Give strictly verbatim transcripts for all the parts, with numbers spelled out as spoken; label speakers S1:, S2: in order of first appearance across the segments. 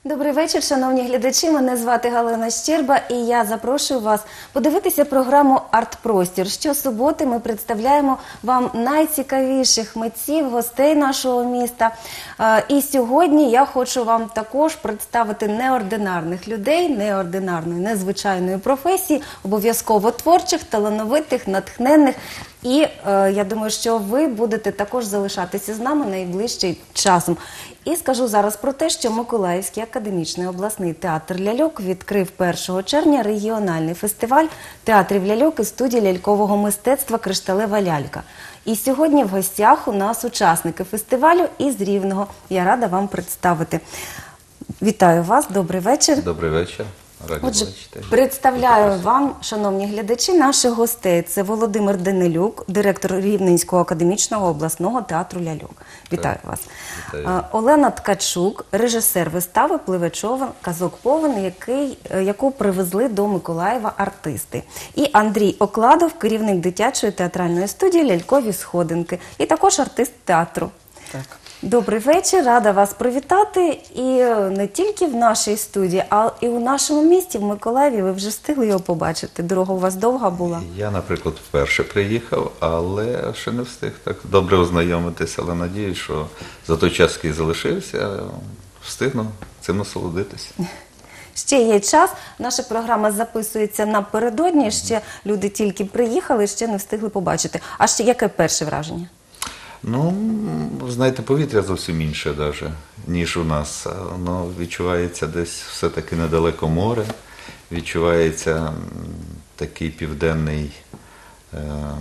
S1: Добрий вечір, шановні глядачі. Мене звати Галина Щерба і я запрошую вас подивитися програму «Арт-простір». Щосуботи ми представляємо вам найцікавіших митців, гостей нашого міста. І сьогодні я хочу вам також представити неординарних людей, неординарної, незвичайної професії, обов'язково творчих, талановитих, натхненних. І е, я думаю, що ви будете також залишатися з нами найближчим часом. І скажу зараз про те, що Миколаївський академічний обласний театр ляльок відкрив першого червня регіональний фестиваль театрів ляльок і студії лялькового мистецтва «Кришталева лялька». І сьогодні в гостях у нас учасники фестивалю із Рівного. Я рада вам представити. Вітаю вас, добрий вечір.
S2: Добрий вечір. Раді
S1: Отже,
S2: бачити.
S1: представляю вам, шановні глядачі, наших гостей. Це Володимир Данилюк, директор Рівненського академічного обласного театру ляльок. Вітаю
S2: Так.
S1: вас.
S2: Вітаю.
S1: Олена Ткачук, режисер вистави «Пливе човен», «Казок повен», який, яку привезли до Миколаєва артисти. І Андрій Окладов, керівник дитячої театральної студії «Лялькові сходинки». І також артист театру.
S2: Так.
S1: Добрий вечір, рада вас привітати. І не тільки в нашій студії, а і у нашому місті, в Миколаєві. Ви вже встигли його побачити? Дорога у вас довга була?
S2: Я, наприклад, вперше приїхав, але ще не встиг так добре ознайомитися, але надіюсь, що за той час, який залишився, встигну цим насолодитися.
S1: Ще є час. Наша програма записується напередодні, ще люди тільки приїхали, ще не встигли побачити. А ще яке перше враження?
S2: Ну, знаєте, повітря зовсім інше навіть, ніж у нас. Воно відчувається десь все-таки недалеко море, відчувається такий південний е,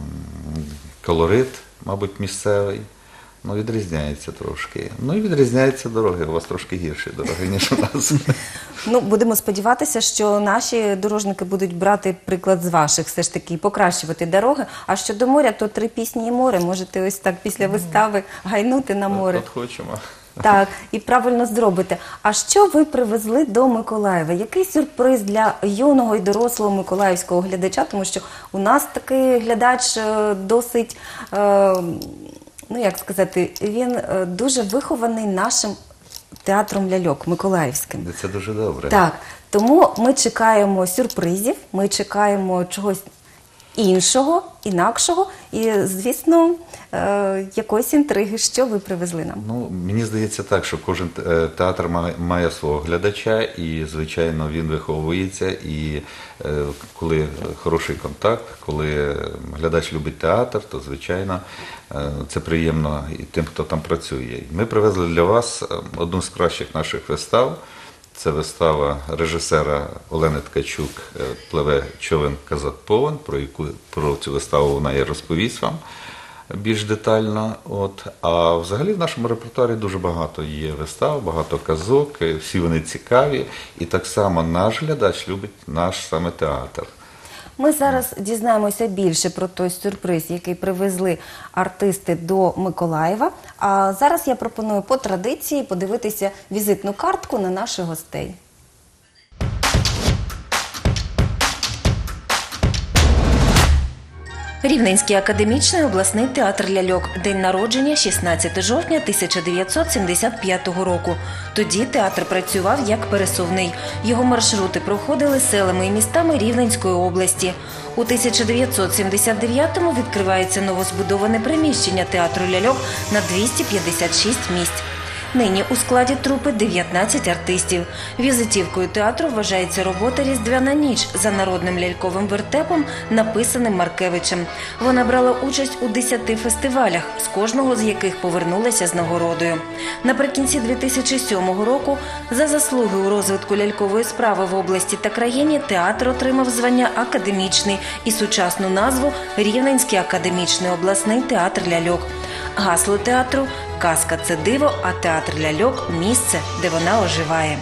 S2: колорит, мабуть, місцевий. Ну, відрізняється трошки. Ну, і відрізняються дороги. У вас трошки гірші дороги, ніж у нас.
S1: Ну, будемо сподіватися, що наші дорожники будуть брати приклад з ваших, все ж таки, і покращувати дороги. А щодо моря, то три пісні і море. Можете ось так після вистави гайнути на море.
S2: От хочемо.
S1: Так, і правильно зробите. А що ви привезли до Миколаєва? Який сюрприз для юного і дорослого миколаївського глядача? Тому що у нас такий глядач е, досить, е, ну як сказати, він е, дуже вихований нашим театром ляльок миколаївським.
S2: Це дуже добре.
S1: Так, тому ми чекаємо сюрпризів, ми чекаємо чогось іншого, інакшого і, звісно, е, якоїсь інтриги. Що ви привезли нам?
S2: Ну, мені здається так, що кожен театр має, має свого глядача і, звичайно, він виховується. І е, коли хороший контакт, коли глядач любить театр, то, звичайно, е, це приємно і тим, хто там працює. Ми привезли для вас одну з кращих наших вистав. Це вистава режисера Олени Ткачук «Пливе човен, казок повен», про яку про цю виставу вона і розповість вам більш детально. От. А взагалі в нашому репертуарі дуже багато є вистав, багато казок, всі вони цікаві. І так само наш глядач любить наш саме театр.
S1: Ми зараз дізнаємося більше про той сюрприз, який привезли артисти до Миколаєва. А зараз я пропоную по традиції подивитися візитну картку на наших гостей. Рівненський академічний обласний театр ляльок. День народження шістнадцяте жовтня тисяча дев'ятсот сімдесят п'ятого року. Тоді театр працював як пересувний. Його маршрути проходили селами і містами Рівненської області. У тисяча дев'ятсот сімдесят дев'ятому відкривається новозбудоване приміщення театру ляльок на двісті п'ятдесят шість місць. Нині у складі трупи дев'ятнадцять артистів. Візитівкою театру вважається робота «Різдвяна ніч» за народним ляльковим вертепом, написаним Маркевичем. Вона брала участь у десяти фестивалях, з кожного з яких повернулася з нагородою. Наприкінці дві тисячі сьомого року за заслуги у розвитку лялькової справи в області та країні театр отримав звання «Академічний» і сучасну назву «Рівненський академічний обласний театр ляльок». Гасло театру «Казка – це диво, а театр ляльок – місце, де вона оживає».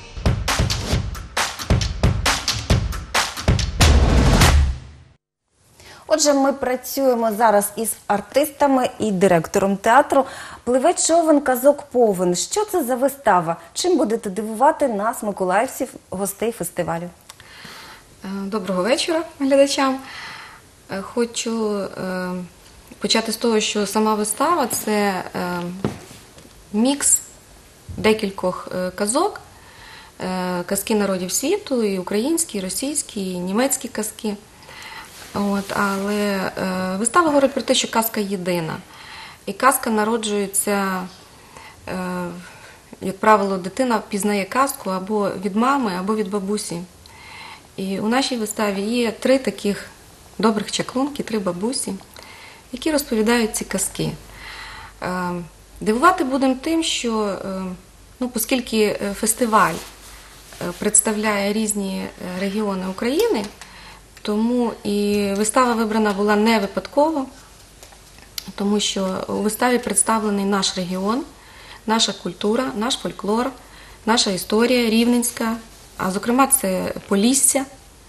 S1: Отже, ми працюємо зараз із артистами і директором театру. «Пливе човен, казок повен». Що це за вистава? Чим будете дивувати нас, миколаївців, гостей фестивалю?
S3: Доброго вечора глядачам. Хочу почати з того, що сама вистава – це мікс декількох казок, е, казки народів світу, і українські, і російські, і німецькі казки. От, але е, вистава говорить про те, що казка єдина. І казка народжується, е, як правило, дитина пізнає казку або від мами, або від бабусі. І у нашій виставі є три таких добрих чаклунки, три бабусі, які розповідають ці казки. Е, Дивувати будемо тим, що, е, ну, оскільки фестиваль е, представляє різні регіони України, тому і вистава вибрана була не випадково, тому що у виставі представлений наш регіон, наша культура, наш фольклор, наша історія рівненська, а зокрема це Полісся.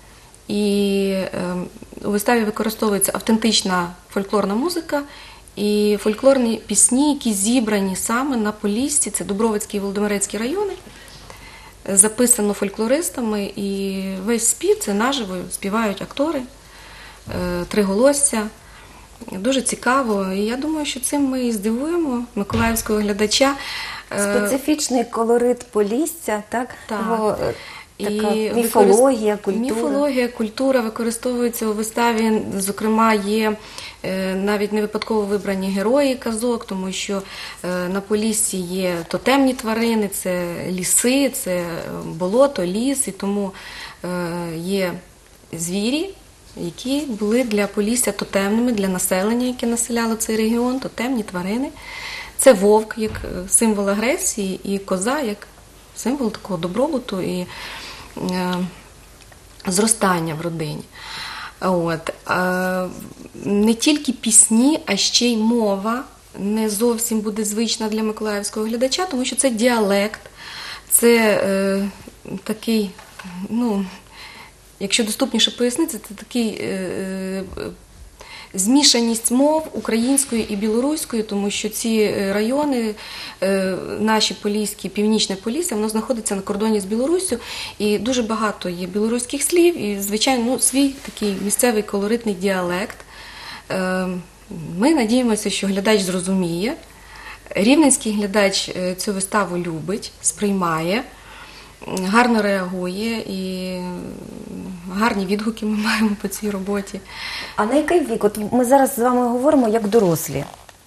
S3: І е, у виставі використовується автентична фольклорна музика і фольклорні пісні, які зібрані саме на Поліссі, це Дубровицький і Володимирецький райони, записано фольклористами, і весь спів це наживо співають актори, е, триголосся. Дуже цікаво, і я думаю, що цим ми і здивуємо миколаївського глядача. Е,
S1: Специфічний колорит Полісся, так?
S3: Так.
S1: Його, е, така
S3: І
S1: міфологія,
S3: використ-
S1: культура.
S3: Міфологія, культура використовується у виставі. Зокрема, є е, навіть не випадково вибрані герої казок, тому що е, на Поліссі є тотемні тварини, це ліси, це е, болото, ліс, і тому е, є звірі, які були для Полісся тотемними, для населення, яке населяло цей регіон, тотемні тварини. Це вовк як е, символ агресії, і коза як символ такого добробуту і е, зростання в родині. От. Е, не тільки пісні, а ще й мова не зовсім буде звична для миколаївського глядача, тому що це діалект, це е, такий, ну, якщо доступніше пояснити, це такий е, е, змішаність мов української і білоруської, тому що ці райони, е, наші Поліські, Північне Полісся, воно знаходиться на кордоні з Білоруссю, і дуже багато є білоруських слів, і, звичайно, ну, свій такий місцевий колоритний діалект. Е, Ми надіємося, що глядач зрозуміє. Рівненський глядач е, цю виставу любить, сприймає, гарно реагує, і гарні відгуки ми маємо по цій роботі.
S1: А на який вік? От ми зараз з вами говоримо як дорослі.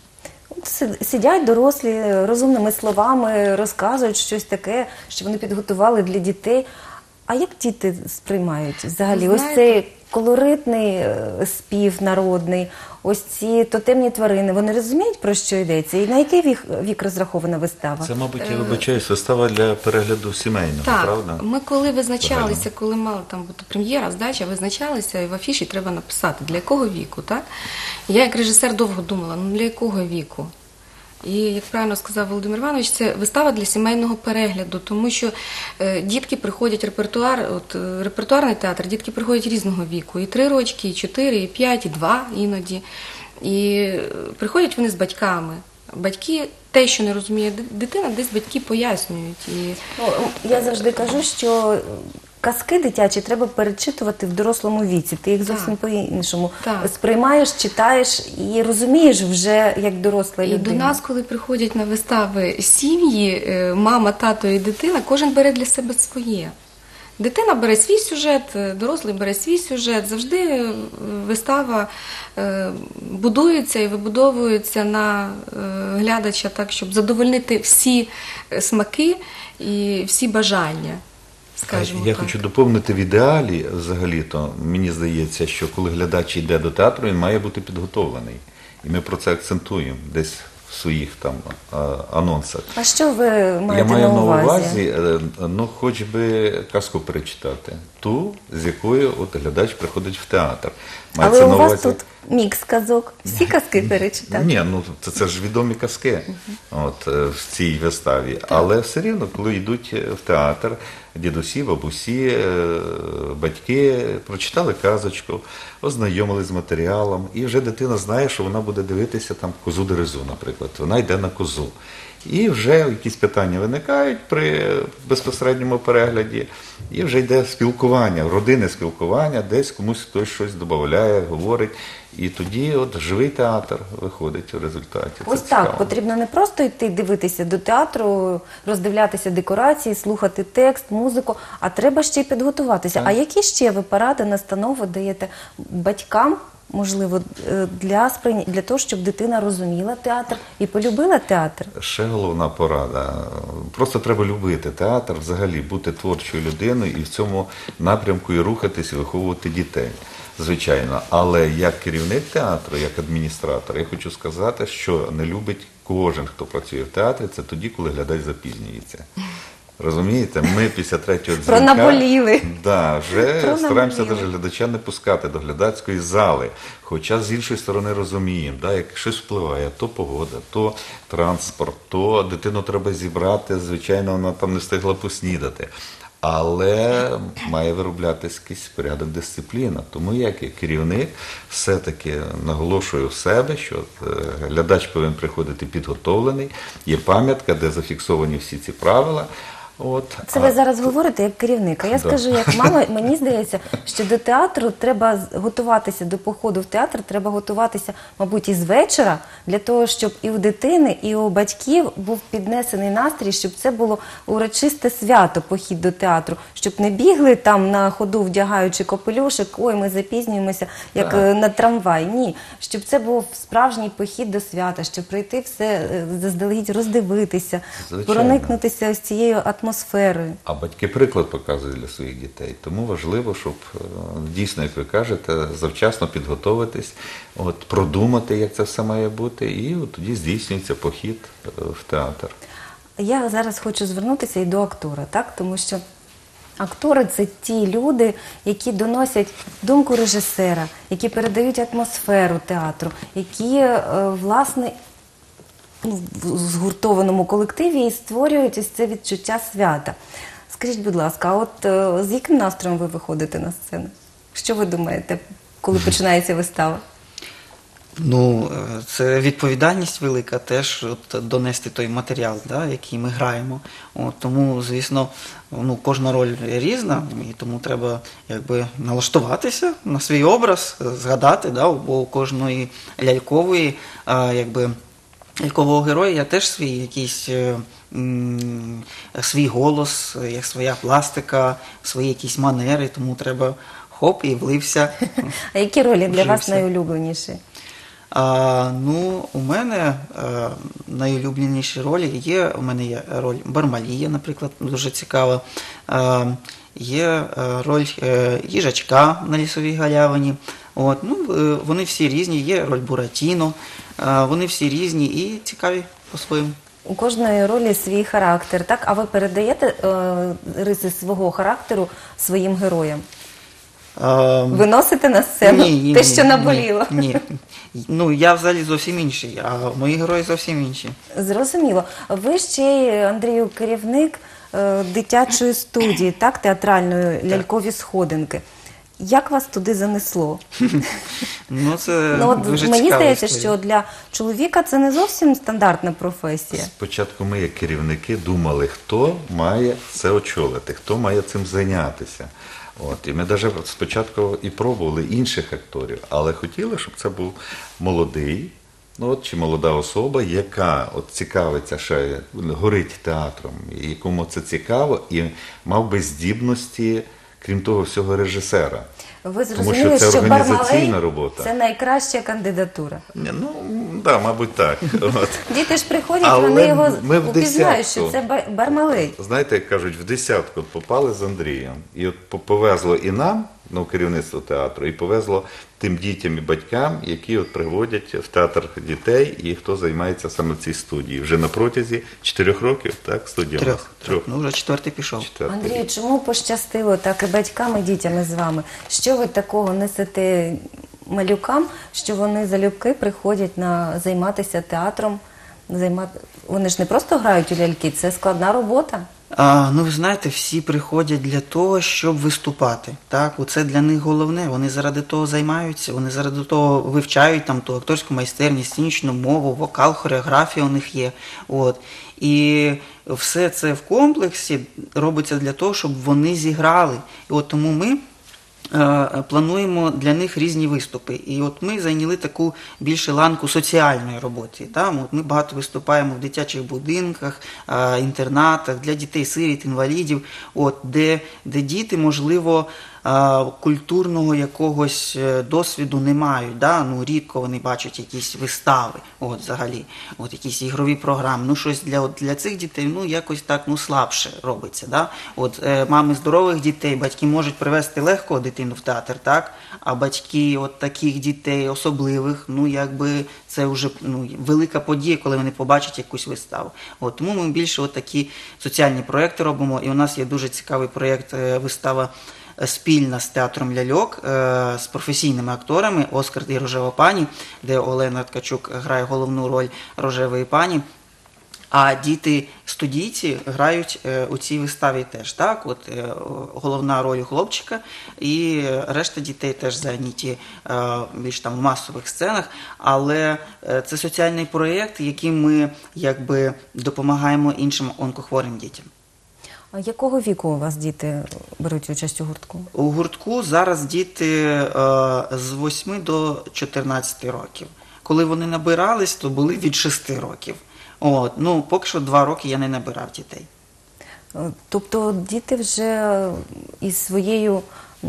S1: От си- сидять дорослі, розумними словами розказують щось таке, що вони підготували для дітей. А як діти сприймають взагалі?
S3: Ви
S1: Ось
S3: знаєте-
S1: цей колоритний е, спів народний, ось ці тотемні тварини, вони розуміють, про що йдеться? І на який вік, вік розрахована вистава?
S2: Це, мабуть, я вибачаюсь, вистава для перегляду сімейного,
S3: Так,
S2: правда?
S3: ми коли визначалися,
S2: Правильно.
S3: коли мала там бути прем'єра, здача, визначалися, і в афіші треба написати, для якого віку, так? Я як режисер довго думала, ну для якого віку? І, як правильно сказав Володимир Іванович, це вистава для сімейного перегляду, тому що е, дітки приходять репертуар, от е, репертуарний театр, дітки приходять різного віку, і три рочки, і чотири, і п'ять, і два іноді. І е, приходять вони з батьками. Батьки, те, що не розуміє ди- дитина, десь батьки пояснюють. І
S1: Ну, я завжди кажу, що казки дитячі треба перечитувати в дорослому віці. Ти їх зовсім
S3: Так.
S1: по-іншому
S3: Так.
S1: сприймаєш, читаєш і розумієш вже як доросла
S3: І
S1: людина.
S3: до нас, коли приходять на вистави сім'ї, е, мама, тато і дитина, кожен бере для себе своє. Дитина бере свій сюжет, е, дорослий бере свій сюжет. Завжди е, вистава е, будується і вибудовується на е, глядача так, щоб задовольнити всі е, смаки і всі бажання, скажімо
S2: Я
S3: так.
S2: хочу доповнити в ідеалі, взагалі-то, мені здається, що коли глядач йде до театру, він має бути підготовлений. І ми про це акцентуємо десь в своїх там а, анонсах.
S1: А що ви маєте
S2: Я маю
S1: на
S2: на
S1: увазі?
S2: увазі, е, ну, хоч би казку перечитати. Ту, з якою от глядач приходить в театр. Мається
S1: Але у
S2: на
S1: вас
S2: увазі-
S1: тут мікс казок. Всі казки перечитати.
S2: Ні, ну це, це ж відомі казки от, е, в цій виставі. Але все рівно, коли йдуть в театр, дідусі, бабусі, е, батьки прочитали казочку, ознайомились з матеріалом, і вже дитина знає, що вона буде дивитися там козу дерезу, наприклад. Вона йде на козу. І вже якісь питання виникають при безпосередньому перегляді, і вже йде спілкування, родинне спілкування, десь комусь хтось щось додає, говорить. І тоді от живий театр виходить у результаті. Це
S1: Ось так,
S2: цікаво.
S1: потрібно не просто йти дивитися до театру, роздивлятися декорації, слухати текст, музику, а треба ще й підготуватися.
S2: Так.
S1: А які ще ви поради, настанови даєте батькам, можливо, е, для, сприйня... для того, щоб дитина розуміла театр і полюбила театр?
S2: Ще головна порада. Просто треба любити театр, взагалі бути творчою людиною і в цьому напрямку і рухатись, і виховувати дітей. Звичайно. Але як керівник театру, як адміністратор, я хочу сказати, що не любить кожен, хто працює в театрі, це тоді, коли глядач запізнюється. Розумієте? Ми після третього дзвінка...
S1: Пронаболіли.
S2: Да, вже
S1: Пронаболіли.
S2: стараємося навіть глядача не пускати до глядацької зали. Хоча з іншої сторони розуміємо, да, як щось впливає, то погода, то транспорт, то дитину треба зібрати, звичайно, вона там не встигла поснідати. Але має вироблятися якийсь порядок, дисципліна. Тому як я керівник все-таки наголошую в себе, що е, глядач повинен приходити підготовлений, є пам'ятка, де зафіксовані всі ці правила. От.
S1: Це
S2: А-
S1: ви зараз говорите як керівник, а я
S2: Да.
S1: скажу як мама, мені здається, що до театру треба з- готуватися, до походу в театр треба готуватися, мабуть, із вечора, для того, щоб і у дитини, і у батьків був піднесений настрій, щоб це було урочисте свято, похід до театру, щоб не бігли там на ходу, вдягаючи капелюшок, ой, ми запізнюємося, як
S2: Так.
S1: е, на трамвай. Ні, щоб це був справжній похід до свята, щоб прийти все е, заздалегідь роздивитися,
S2: Звичайно.
S1: проникнутися ось цією атмосферою.
S2: А батьки приклад показують для своїх дітей. Тому важливо, щоб е, дійсно, як ви кажете, завчасно підготуватись, от, продумати, як це все має бути, і от тоді здійснюється похід е, в театр.
S1: Я зараз хочу звернутися і до актора, так? Тому що актори – це ті люди, які доносять думку режисера, які передають атмосферу театру, які, е, власне, ну, в згуртованому колективі і створюють ось це відчуття свята. Скажіть, будь ласка, а от е, з яким настроєм ви виходите на сцену? Що ви думаєте, коли починається вистава?
S4: Ну, е, це відповідальність велика теж от, донести той матеріал, да, який ми граємо. От, тому, звісно, ну, кожна роль різна, і тому треба якби налаштуватися на свій образ, е, згадати, да, бо у кожної лялькової, е, якби, лялькового героя є теж свій якийсь е, м, свій голос, е, як своя пластика, свої якісь манери, тому треба хоп і влився.
S1: А які ролі для вас
S4: Вжився.
S1: найулюбленіші?
S4: А, ну, у мене е, найулюбленіші ролі є. У мене є роль Бармалія, наприклад, дуже цікава. Е, є е, роль е, їжачка на лісовій галявині. От, ну, е, вони всі різні, є роль Буратіно, е, вони всі різні і цікаві по-своєму.
S1: У кожної ролі свій характер, так? А ви передаєте е, риси свого характеру своїм героям?
S4: Е,
S1: Виносите на сцену
S4: ні, ні,
S1: те,
S4: ні,
S1: що наболіло?
S4: Ні, ні. Ну, я взагалі зовсім інший, а мої герої зовсім інші.
S1: Зрозуміло. Ви ще й, Андрію, керівник е, дитячої студії, так, театральної лялькові сходинки. Як вас туди занесло?
S4: Ну, це
S1: Ну, от
S4: дуже
S1: мені
S4: цікава
S1: здається,
S4: історія.
S1: що для чоловіка це не зовсім стандартна професія.
S2: Спочатку ми, як керівники, думали, хто має це очолити, хто має цим зайнятися. От, і ми навіть спочатку і пробували інших акторів, але хотіли, щоб це був молодий, ну, от, чи молода особа, яка от, цікавиться, ще горить театром, і якому це цікаво, і мав би здібності, крім того всього, режисера.
S1: Ви
S2: Тому
S1: зрозуміли,
S2: що це
S1: що
S2: організаційна
S1: Бармалей
S2: робота.
S1: – це найкраща кандидатура.
S2: Ні, ну, да, мабуть, так. От.
S1: Діти ж приходять,
S2: Але
S1: вони його
S2: ми в
S1: упізнають, що
S2: десятку.
S1: це Бар- Бармалей.
S2: Знаєте, як кажуть, в десятку от попали з Андрієм. І от по- повезло і нам, ну, керівництво театру, і повезло тим дітям і батькам, які от приводять в театр дітей, і хто займається саме в цій студії. Вже на протязі чотирьох років, так, студія у нас?
S4: Трьох.
S2: Трьох.
S4: Ну, вже четвертий пішов.
S2: Четвертий
S1: Андрію,
S2: рік.
S1: чому пощастило так і батькам, і дітям із вами? Що ви такого несете малюкам, що вони залюбки приходять на займатися театром? Займати... Вони ж не просто грають у ляльки, це складна робота.
S4: А, ну, ви знаєте, всі приходять для того, щоб виступати. Так? Оце для них головне. Вони заради того займаються, вони заради того вивчають там ту акторську майстерність, сценічну мову, вокал, хореографія у них є. От. І все це в комплексі робиться для того, щоб вони зіграли. І от тому ми е, плануємо для них різні виступи. І от ми зайняли таку більше ланку соціальної роботи. Там, от ми багато виступаємо в дитячих будинках, е, інтернатах для дітей-сиріт, інвалідів, от, де, де діти, можливо, е, культурного якогось досвіду не мають. Да? Ну, рідко вони бачать якісь вистави, от, взагалі, от, якісь ігрові програми. Ну, щось для, от, для цих дітей ну, якось так ну, слабше робиться. Да? От, е, мами здорових дітей, батьки можуть привезти легко дитину в театр, так? А батьки от таких дітей особливих, ну, якби це вже ну, велика подія, коли вони побачать якусь виставу. От, тому ми більше от такі соціальні проекти робимо. І у нас є дуже цікавий проєкт е, вистава спільна з театром ляльок, е, з професійними акторами «Оскар і Рожева пані», де Олена Ткачук грає головну роль Рожевої пані. А діти-студійці грають е, у цій виставі теж. Так? От, е, головна роль у хлопчика, і решта дітей теж зайняті е, більш там в масових сценах. Але е, це соціальний проєкт, яким ми якби допомагаємо іншим онкохворим дітям.
S1: А якого віку у вас діти беруть участь у гуртку?
S4: У гуртку зараз діти е, з восьми до чотирнадцяти років. Коли вони набирались, то були від шести років. От, ну, поки що два роки я не набирав дітей.
S1: Тобто діти вже із своєю м,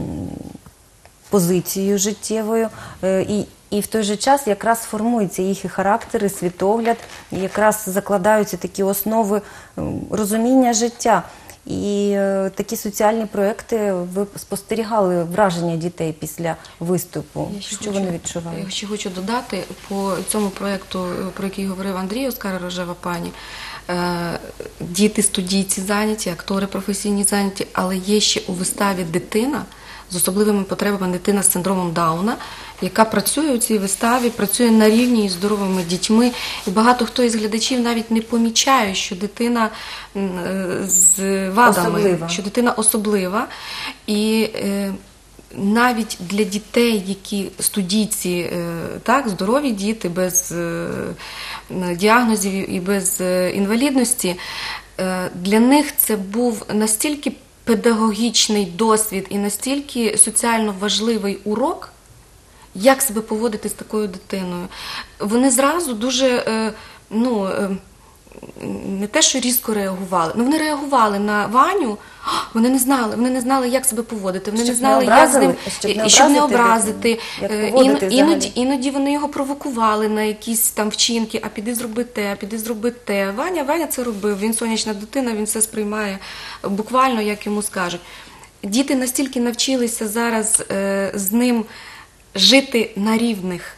S1: позицією життєвою е, і, і в той же час якраз формуються їх і характер, і світогляд, і якраз закладаються такі основи м, розуміння життя. І е, такі соціальні проекти, ви спостерігали враження дітей після виступу?
S3: Я ще
S1: Що
S3: хочу-
S1: вони відчувають?
S3: Я ще хочу додати по цьому проєкту, про який говорив Андрій, «Оскар і Рожева пані». Е, Діти-студійці зайняті, актори професійні зайняті, але є ще у виставі дитина з особливими потребами, дитина з синдромом Дауна, яка працює у цій виставі, працює на рівні із здоровими дітьми. І багато хто із глядачів навіть не помічає, що дитина м, е, з вадами,
S1: Особлива.
S3: що дитина особлива. І е, навіть для дітей, які студійці, е, так, здорові діти, без е, діагнозів і без е, інвалідності, е, для них це був настільки педагогічний досвід і настільки соціально важливий урок, як себе поводити з такою дитиною. Вони зразу дуже, е, ну, е, не те, що різко реагували, ну вони реагували на Ваню, вони не знали, вони не знали, як себе поводити, вони
S1: Щоб
S3: не знали,
S1: не
S3: як з ним,
S1: образили, щоб не
S3: і- щоб не
S1: образити
S3: образити.
S1: дитину, як
S3: Е,
S1: поводити
S3: ін-
S1: взагалі.
S3: іноді, іноді вони його провокували на якісь там вчинки, а піди зроби те, а піди зроби те. Ваня, Ваня це робив, він сонячна дитина, він все сприймає буквально, як йому скажуть. Діти настільки навчилися зараз е, з ним жити на рівних,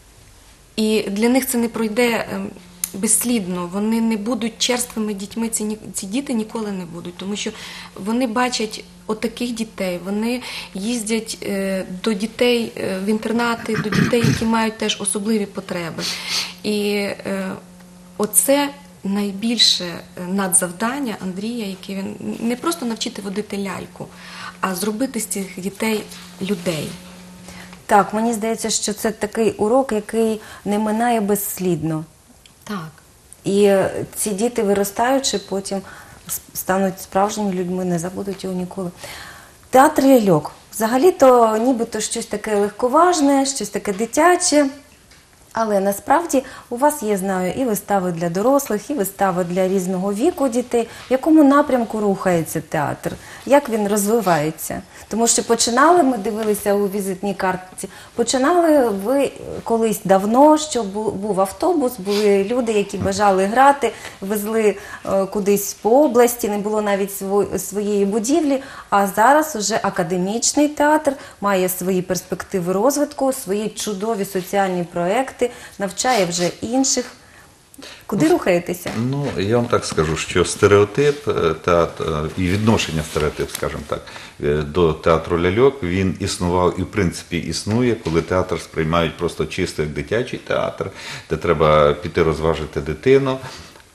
S3: і для них це не пройде ем, безслідно. Вони не будуть черствими дітьми, ці, ні- ці діти ніколи не будуть, тому що вони бачать отаких дітей, вони їздять е, до дітей е, в інтернати, до дітей, які мають теж особливі потреби. І е, оце найбільше надзавдання Андрія, яке він не просто навчити водити ляльку, а зробити з цих дітей людей.
S1: Так, мені здається, що це такий урок, який не минає безслідно.
S3: Так.
S1: І е, ці діти, виростаючи, потім с- стануть справжніми людьми, не забудуть його ніколи. Театр ляльок. Взагалі-то нібито щось таке легковажне, щось таке дитяче. Але насправді у вас є, знаю, і вистави для дорослих, і вистави для різного віку дітей. В якому напрямку рухається театр? Як він розвивається? Тому що починали, ми дивилися у візитній картці, починали ви колись давно, що бу- був автобус, були люди, які бажали грати, везли е, кудись по області, не було навіть сво- своєї будівлі, а зараз уже академічний театр має свої перспективи розвитку, свої чудові соціальні проекти, навчає вже інших. Куди рухаєтеся?
S2: Ну, я вам так скажу, що стереотип е, театр е, і відношення стереотип, скажімо так, е, до театру ляльок, він існував і в принципі існує, коли театр сприймають просто чисто як дитячий театр, де треба піти розважити дитину.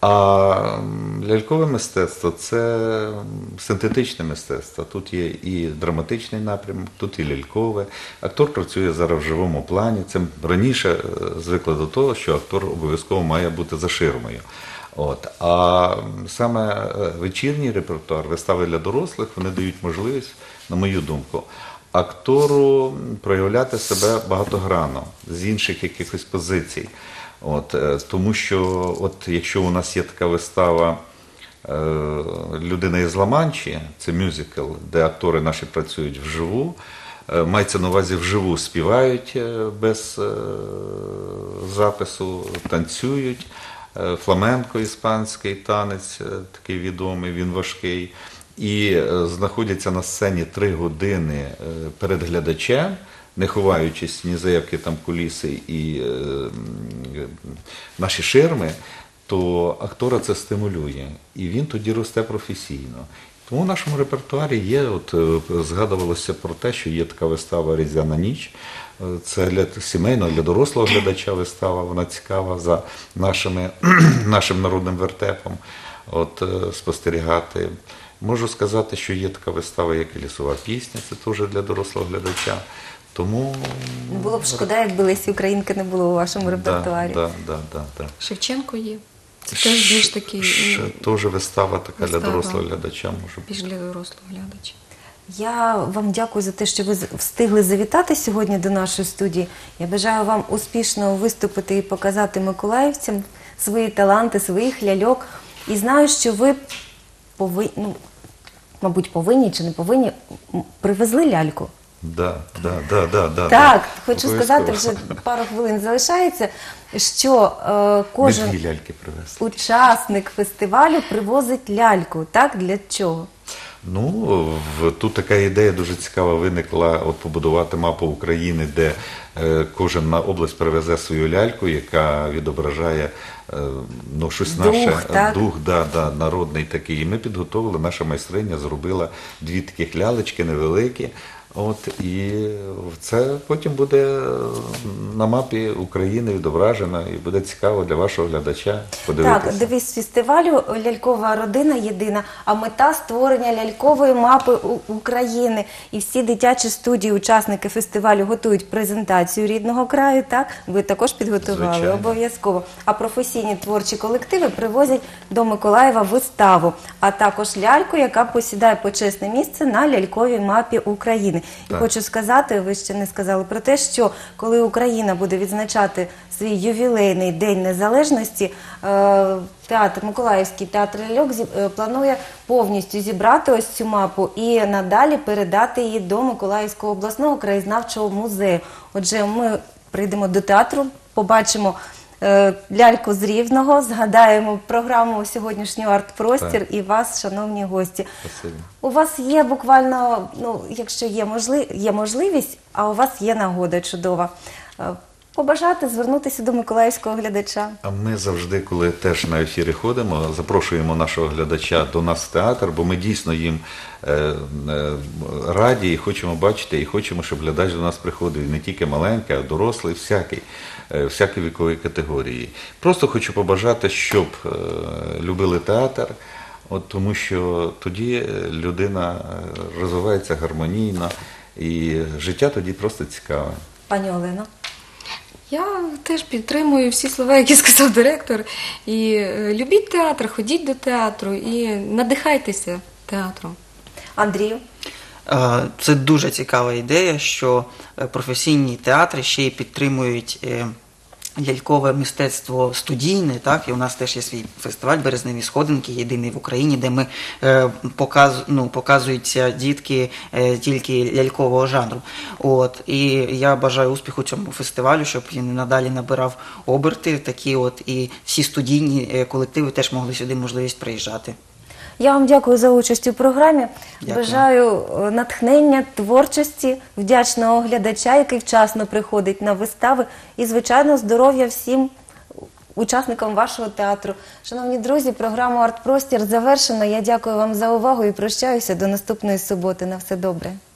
S2: А м, лялькове мистецтво – це синтетичне мистецтво. Тут є і драматичний напрямок, тут і лялькове. Актор працює зараз в живому плані. Це раніше е, звикли до того, що актор обов'язково має бути за ширмою. От. А м, саме е, вечірній репертуар, вистави для дорослих, вони дають можливість, на мою думку, актору проявляти себе багатогранно з інших якихось позицій. От, е, тому що, от, якщо у нас є така вистава е, «Людина із Ла-Манчі», це мюзикл, де актори наші працюють вживу, е, мається на увазі вживу співають е, без е, запису, танцюють, е, фламенко, іспанський танець, е, такий відомий, він важкий, і е, знаходяться на сцені три години е, перед глядачем, не ховаючись ні за які там куліси і е, наші ширми, то актора це стимулює. І він тоді росте професійно. Тому в нашому репертуарі є, от е, згадувалося про те, що є така вистава «Різдвяна ніч». Е, Це для сімейного, для дорослого глядача вистава, вона цікава за нашими, нашим народним вертепом от, е, спостерігати. Можу сказати, що є така вистава, як і «Лісова пісня», це теж для дорослого глядача. Тому
S1: Ну, було б шкода, якби Лесі Українки не було у вашому репертуарі.
S2: Да, да, да, да.
S3: Шевченко є. Це теж більш такий,
S2: Ш-
S3: ну,
S2: Теж вистава така для
S3: вистава.
S2: дорослого глядача може бути.
S3: більш для дорослого глядача.
S1: Я вам дякую за те, що ви з- встигли завітати сьогодні до нашої студії. Я бажаю вам успішно виступити і показати миколаївцям свої таланти, своїх ляльок. І знаю, що ви повинні, ну, мабуть, повинні чи не повинні, м, привезли ляльку.
S2: Да, да, да, да, да,
S1: Так,
S2: да.
S1: хочу
S2: Обов'язково.
S1: сказати, вже пару хвилин залишається, що е, кожен
S2: Ми дві ляльки привезли.
S1: учасник фестивалю привозить ляльку. Так, для чого?
S2: Ну, в, тут така ідея дуже цікава виникла, от побудувати мапу України, де е, кожен на область привезе свою ляльку, яка відображає е, ну, щось
S1: Дух,
S2: наше,
S1: так?
S2: дух да, да, народний такий. І ми підготовили, наша майстриня зробила дві таких лялечки невеликі. От, і це потім буде на мапі України відображено і буде цікаво для вашого глядача подивитися.
S1: Так, девіз фестивалю «Лялькова родина єдина», а мета створення лялькової мапи У- України. І всі дитячі студії, учасники фестивалю готують презентацію рідного краю, так? Ви також підготували,
S2: Звичайно.
S1: обов'язково. А професійні творчі колективи привозять до Миколаєва виставу, а також ляльку, яка посідає почесне місце на ляльковій мапі України. І
S2: Так.
S1: хочу сказати, ви ще не сказали про те, що коли Україна буде відзначати свій ювілейний День Незалежності, е, театр, Миколаївський театр ляльок зі- е, планує повністю зібрати ось цю мапу і надалі передати її до Миколаївського обласного краєзнавчого музею. Отже, ми прийдемо до театру, побачимо е, ляльку з Рівного, згадаємо програму сьогоднішнього «Арт-простір»
S2: Так.
S1: і вас, шановні гості.
S2: Спасибі.
S1: У вас є буквально, ну, якщо є, можли... є можливість, а у вас є нагода чудова, е, побажати звернутися до миколаївського глядача.
S2: А ми завжди, коли теж на ефірі ходимо, запрошуємо нашого глядача до нас в театр, бо ми дійсно їм е, е, раді і хочемо бачити, і хочемо, щоб глядач до нас приходив. І не тільки маленький, а дорослий, всякий, е, всякі вікові категорії. Просто хочу побажати, щоб е, любили театр, от тому що тоді людина розвивається гармонійно, і життя тоді просто цікаве.
S1: Пані Олено.
S3: Я теж підтримую всі слова, які сказав директор. І е, любіть театр, ходіть до театру і надихайтеся театром.
S1: Андрію.
S4: Е, Це дуже цікава ідея, що е, професійні театри ще й підтримують е, лялькове мистецтво студійне, так, і у нас теж є свій фестиваль «Березневі сходинки», єдиний в Україні, де ми е, показ, ну, показуються дітки е, тільки лялькового жанру. От, і я бажаю успіху цьому фестивалю, щоб він надалі набирав оберти такі, от, і всі студійні е, колективи теж могли сюди можливість приїжджати.
S1: Я вам дякую за участь у програмі.
S4: Дякую.
S1: Бажаю е, натхнення, творчості, вдячного глядача, який вчасно приходить на вистави, і, звичайно, здоров'я всім учасникам вашого театру. Шановні друзі, програму «Арт-простір» завершено. Я дякую вам за увагу і прощаюся до наступної суботи. На все добре.